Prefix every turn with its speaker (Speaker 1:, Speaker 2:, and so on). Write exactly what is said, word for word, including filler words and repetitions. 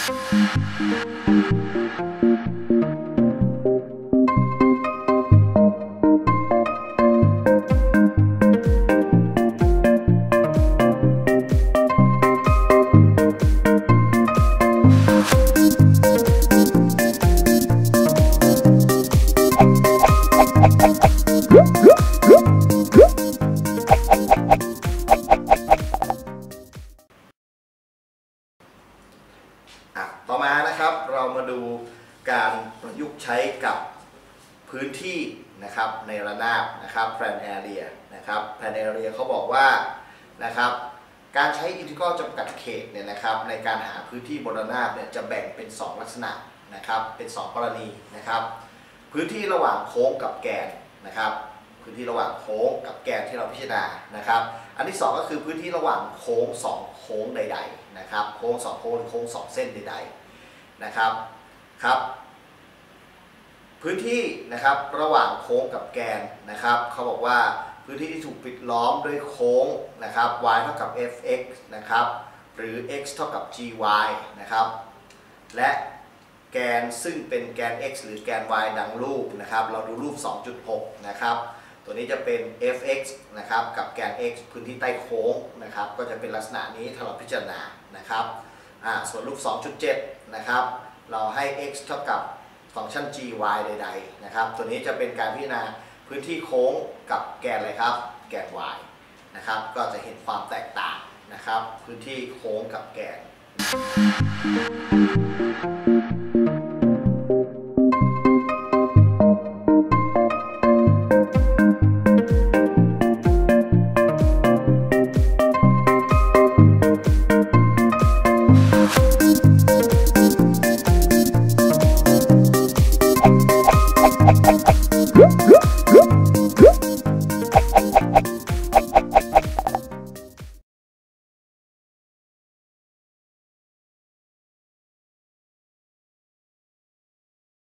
Speaker 1: ต่อมานะครับเรามาดูการประยุกต์ใช้กับพื้นที่นะครับในระนาบนะครับ plan area นะครับ plan area เขาบอกว่านะครับการใช้อินทิกรัลจำกัดเขตเนี่ยนะครับในการหาพื้นที่บนระนาบเนี่ยจะแบ่งเป็นสองลักษณะนะครับเป็นสองกรณีนะครับพื้นที่ระหว่างโค้งกับแกนนะครับพื้นที่ระหว่างโค้งกับแกนที่เราพิจารณานะครับอันที่สองก็คือพื้นที่ระหว่างโค้งสองโค้งใดๆนะครับโค้งสองโค้งโค้งสองเส้นใดๆนะครับครับพื้นที่นะครับระหว่างโค้งกับแกนนะครับเขาบอกว่าพื้นที่ที่ถูกปิดล้อมด้วยโค้งนะครับ y เท่ากับ f(x) นะครับหรือ x เท่ากับ gy นะครับและแกนซึ่งเป็นแกน x หรือแกน y ดังรูปนะครับเราดูรูป สองจุดหก นะครับตัวนี้จะเป็น f(x) นะครับกับแกน x พื้นที่ใต้โค้งนะครับก็จะเป็นลักษณะนี้ถ้าเราพิจารณานะครับอ่าส่วนรูป สองจุดเจ็ด นะครับเราให้ x เท่ากับฟังก์ชัน gy ใดๆนะครับตัวนี้จะเป็นการพิจารณาพื้นที่โค้งกับแกนอะไรครับแกน y นะครับก็จะเห็นความแตกต่างนะครับพื้นที่โค้งกับแกน